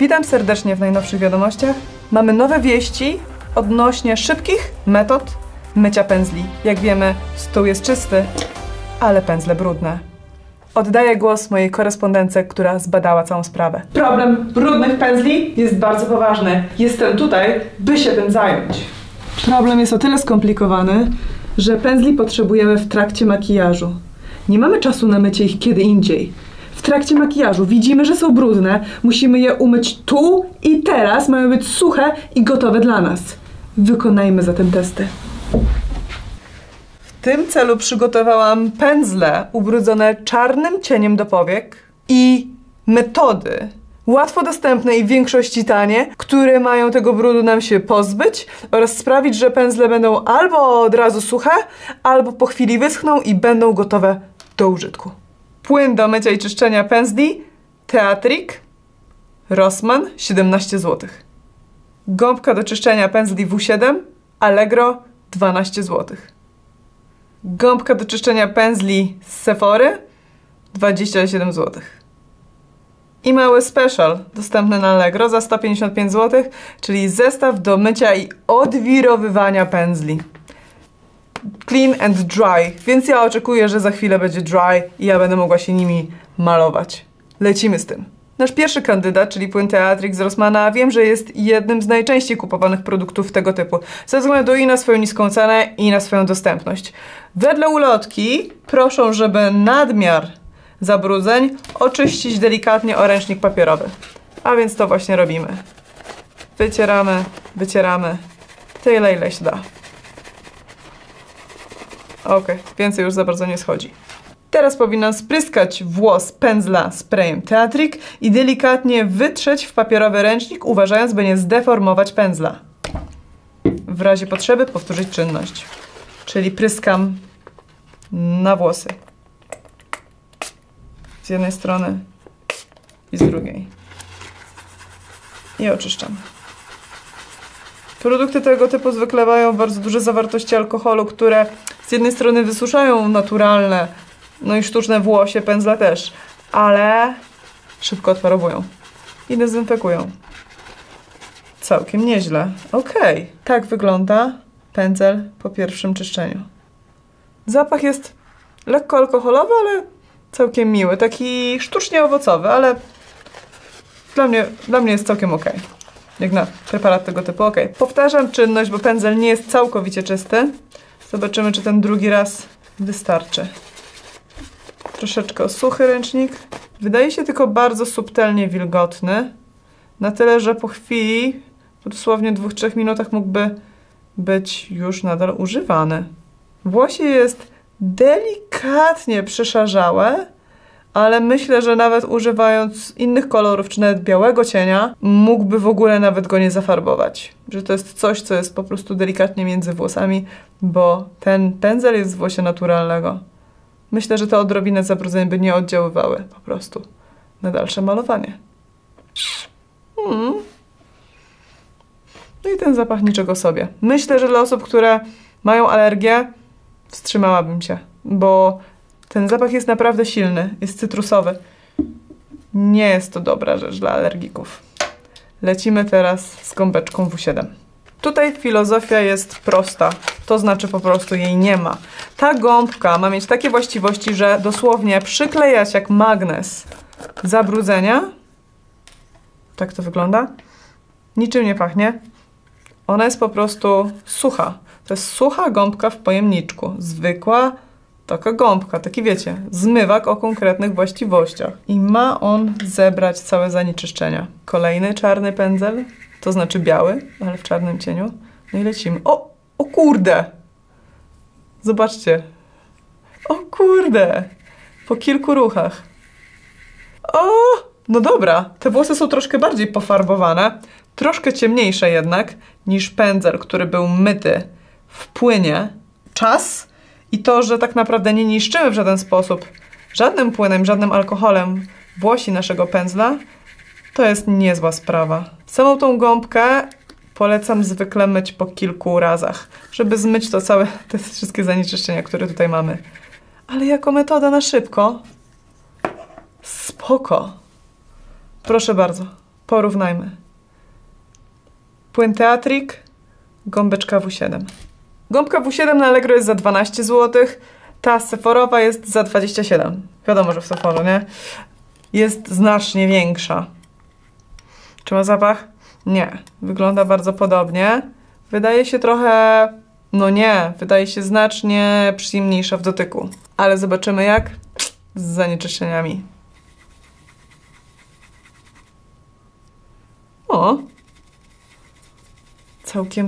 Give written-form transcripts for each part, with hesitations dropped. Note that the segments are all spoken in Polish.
Witam serdecznie w najnowszych wiadomościach. Mamy nowe wieści odnośnie szybkich metod mycia pędzli. Jak wiemy, stół jest czysty, ale pędzle brudne. Oddaję głos mojej korespondentce, która zbadała całą sprawę. Problem brudnych pędzli jest bardzo poważny. Jestem tutaj, by się tym zająć. Problem jest o tyle skomplikowany, że pędzli potrzebujemy w trakcie makijażu. Nie mamy czasu na mycie ich kiedy indziej. W trakcie makijażu widzimy, że są brudne, musimy je umyć tu i teraz, mają być suche i gotowe dla nas. Wykonajmy zatem testy. W tym celu przygotowałam pędzle ubrudzone czarnym cieniem do powiek i metody łatwo dostępne i w większości tanie, które mają tego brudu nam się pozbyć oraz sprawić, że pędzle będą albo od razu suche, albo po chwili wyschną i będą gotowe do użytku. Płyn do mycia i czyszczenia pędzli Teatric Rossmann 17 zł. Gąbka do czyszczenia pędzli W7 Allegro 12 zł. Gąbka do czyszczenia pędzli z Sephory 27 zł. I mały special dostępny na Allegro za 155 zł, czyli zestaw do mycia i odwirowywania pędzli. Clean and dry, więc ja oczekuję, że za chwilę będzie dry i ja będę mogła się nimi malować. Lecimy z tym. Nasz pierwszy kandydat, czyli płyn Teatric z Rossmana, wiem, że jest jednym z najczęściej kupowanych produktów tego typu, ze względu i na swoją niską cenę, i na swoją dostępność. Wedle ulotki proszą, żeby nadmiar zabrudzeń oczyścić delikatnie o ręcznik papierowy. A więc to właśnie robimy. Wycieramy tyle, ile się da. Ok, więcej już za bardzo nie schodzi. Teraz powinnam spryskać włos pędzla sprayem Teatric i delikatnie wytrzeć w papierowy ręcznik, uważając, by nie zdeformować pędzla. W razie potrzeby powtórzyć czynność. Czyli pryskam na włosy. Z jednej strony i z drugiej. I oczyszczam. Produkty tego typu zwykle mają bardzo duże zawartości alkoholu, które z jednej strony wysuszają naturalne, no i sztuczne włosie, pędzle też, ale szybko odparowują i dezynfekują. Całkiem nieźle. Okej, tak wygląda pędzel po pierwszym czyszczeniu. Zapach jest lekko alkoholowy, ale całkiem miły. Taki sztucznie owocowy, ale dla mnie jest całkiem okej. Jak na preparat tego typu, ok. Powtarzam czynność, bo pędzel nie jest całkowicie czysty. Zobaczymy, czy ten drugi raz wystarczy. Troszeczkę suchy ręcznik. Wydaje się tylko bardzo subtelnie wilgotny. Na tyle, że po chwili, po dosłownie 2-3 minutach mógłby być już nadal używany. Włosie jest delikatnie przeszarzałe, ale myślę, że nawet używając innych kolorów, czy nawet białego cienia, mógłby w ogóle nawet go nie zafarbować. Że to jest coś, co jest po prostu delikatnie między włosami, bo ten pędzel jest z włosia naturalnego. Myślę, że te odrobinę zabrudzeń by nie oddziaływały po prostu na dalsze malowanie. No i ten zapach niczego sobie. Myślę, że dla osób, które mają alergię, wstrzymałabym się, bo ten zapach jest naprawdę silny, jest cytrusowy. Nie jest to dobra rzecz dla alergików. Lecimy teraz z gąbeczką W7. Tutaj filozofia jest prosta, to znaczy po prostu jej nie ma. Ta gąbka ma mieć takie właściwości, że dosłownie przyklejać jak magnes zabrudzenia. Tak to wygląda. Niczym nie pachnie. Ona jest po prostu sucha. To jest sucha gąbka w pojemniczku. Zwykła taka gąbka, taki wiecie, zmywak o konkretnych właściwościach. I ma on zebrać całe zanieczyszczenia. Kolejny czarny pędzel, to znaczy biały, ale w czarnym cieniu. No i lecimy. O kurde! Zobaczcie. O kurde! Po kilku ruchach. No dobra, te włosy są troszkę bardziej pofarbowane, troszkę ciemniejsze jednak niż pędzel, który był myty w płynie. Czas i to, że tak naprawdę nie niszczymy w żaden sposób żadnym płynem, żadnym alkoholem włosi naszego pędzla, to jest niezła sprawa. Samą tą gąbkę polecam zwykle myć po kilku razach, żeby zmyć to całe, te wszystkie zanieczyszczenia, które tutaj mamy. Ale jako metoda na szybko, spoko. Proszę bardzo. Porównajmy. Płyn Teatrik, gąbeczka W7. Gąbka W7 na Allegro jest za 12 zł, ta Sephorowa jest za 27. Wiadomo, że w Sephora, nie? Jest znacznie większa. Czy ma zapach? Nie. Wygląda bardzo podobnie. Wydaje się trochę... No nie, wydaje się znacznie przyjemniejsza w dotyku. Ale zobaczymy jak z zanieczyszczeniami. O! Całkiem.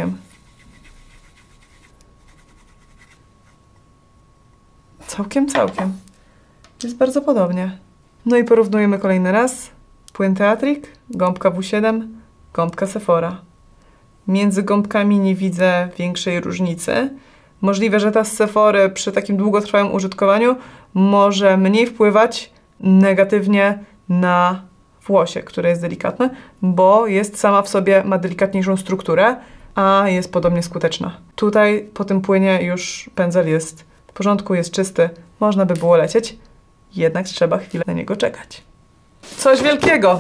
Całkiem. Jest bardzo podobnie. No i porównujemy kolejny raz. Płyn Teatrik, gąbka W7, gąbka Sephora. Między gąbkami nie widzę większej różnicy. Możliwe, że ta z Sephory przy takim długotrwałym użytkowaniu może mniej wpływać negatywnie na włosie, które jest delikatne, bo jest sama w sobie, ma delikatniejszą strukturę, a jest podobnie skuteczna. Tutaj po tym płynie już pędzel jest w porządku, jest czysty, można by było lecieć, jednak trzeba chwilę na niego czekać. Coś wielkiego!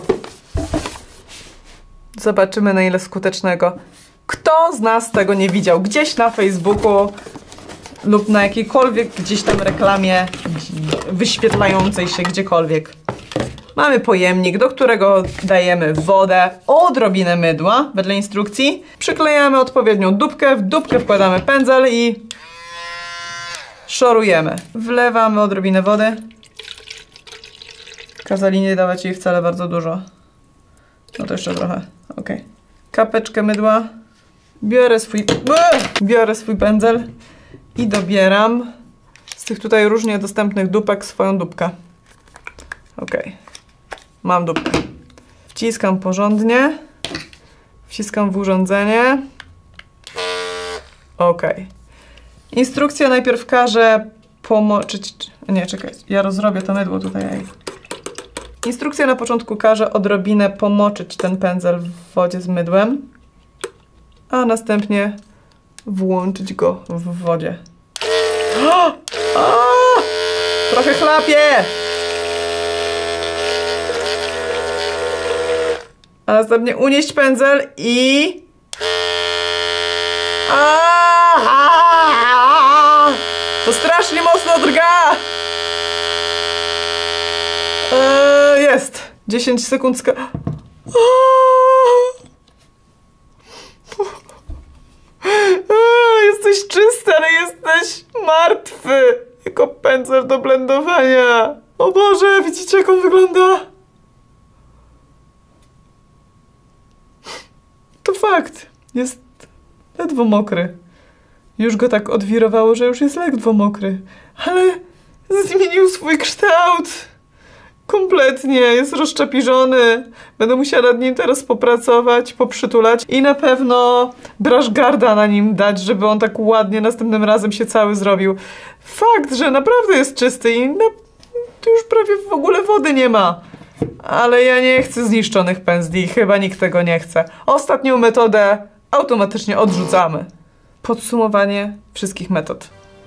Zobaczymy, na ile skutecznego. Kto z nas tego nie widział? Gdzieś na Facebooku lub na jakiejkolwiek gdzieś tam reklamie wyświetlającej się gdziekolwiek. Mamy pojemnik, do którego dajemy wodę, odrobinę mydła, wedle instrukcji. Przyklejamy odpowiednią dupkę, w dupkę wkładamy pędzel i szorujemy. Wlewamy odrobinę wody. Kazali nie dawać jej wcale bardzo dużo. No to jeszcze trochę. Ok. Kapeczkę mydła. Biorę swój pędzel i dobieram z tych tutaj różnie dostępnych dupek swoją dupkę. Ok. Mam dupkę. Wciskam porządnie. Wciskam w urządzenie. Ok. Instrukcja najpierw każe pomoczyć... Nie, czekaj. Ja rozrobię to mydło tutaj. Instrukcja na początku każe odrobinę pomoczyć ten pędzel w wodzie z mydłem, a następnie włączyć go w wodzie. Trochę chlapie! A następnie unieść pędzel i... To strasznie mocno drga! Jest! 10 sekund Jesteś czysty, ale jesteś martwy! Jako pędzel do blendowania! O Boże, widzicie jak on wygląda? To fakt. Jest ledwo mokry. Już go tak odwirowało, że już jest ledwo mokry. Ale zmienił swój kształt. Kompletnie. Jest rozczapiżony. Będę musiała nad nim teraz popracować, poprzytulać i na pewno brush guarda na nim dać, żeby on tak ładnie następnym razem się cały zrobił. Fakt, że naprawdę jest czysty i tu już prawie w ogóle wody nie ma. Ale ja nie chcę zniszczonych pędzli. Chyba nikt tego nie chce. Ostatnią metodę automatycznie odrzucamy. Podsumowanie wszystkich metod.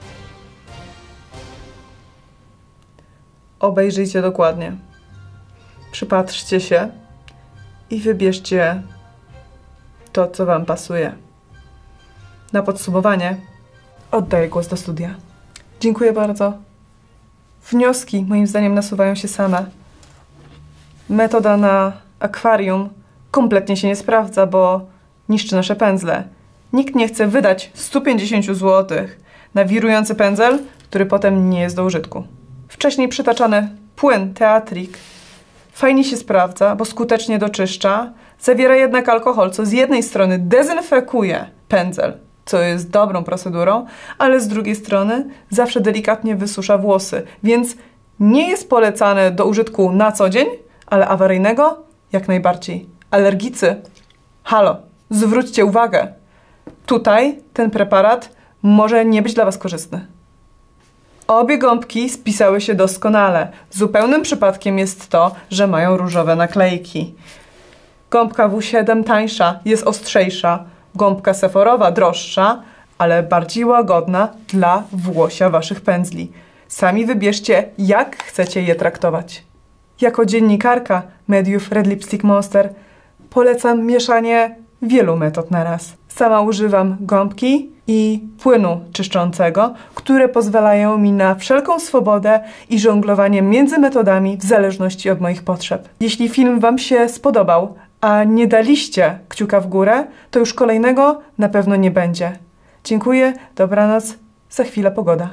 Obejrzyjcie dokładnie. Przypatrzcie się i wybierzcie to, co wam pasuje. Na podsumowanie oddaję głos do studia. Dziękuję bardzo. Wnioski moim zdaniem nasuwają się same. Metoda na akwarium kompletnie się nie sprawdza, bo niszczy nasze pędzle. Nikt nie chce wydać 150 zł na wirujący pędzel, który potem nie jest do użytku. Wcześniej przytaczany płyn Teatrik fajnie się sprawdza, bo skutecznie doczyszcza, zawiera jednak alkohol, co z jednej strony dezynfekuje pędzel, co jest dobrą procedurą, ale z drugiej strony zawsze delikatnie wysusza włosy, więc nie jest polecane do użytku na co dzień, ale awaryjnego jak najbardziej. Alergicy, halo, zwróćcie uwagę. Tutaj ten preparat może nie być dla was korzystny. Obie gąbki spisały się doskonale. Zupełnym przypadkiem jest to, że mają różowe naklejki. Gąbka W7 tańsza, jest ostrzejsza. Gąbka Sephorowa droższa, ale bardziej łagodna dla włosia waszych pędzli. Sami wybierzcie, jak chcecie je traktować. Jako dziennikarka mediów Red Lipstick Monster polecam mieszanie wielu metod na raz. Sama używam gąbki i płynu czyszczącego, które pozwalają mi na wszelką swobodę i żonglowanie między metodami w zależności od moich potrzeb. Jeśli film Wam się spodobał, a nie daliście kciuka w górę, to już kolejnego na pewno nie będzie. Dziękuję, dobranoc, za chwilę pogoda.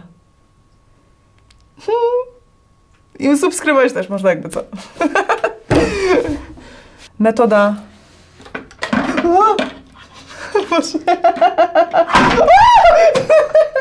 I subskrybować też można jakby co. Metoda... Boże.